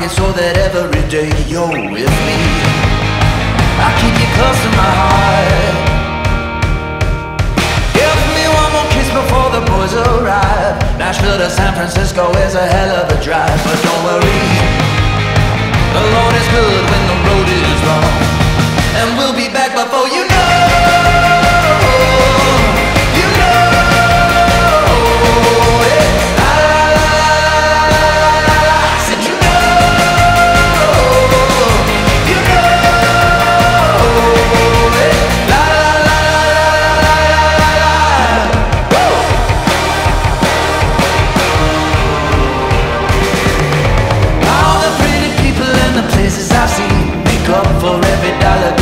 pocket so that every day you're with me. I keep you close to my heart. Give me one more kiss before the boys arrive. Nashville to San Francisco is a hell of a drive, but don't worry, the Lord is good when the road is long, and we'll be back before you know. For every dollar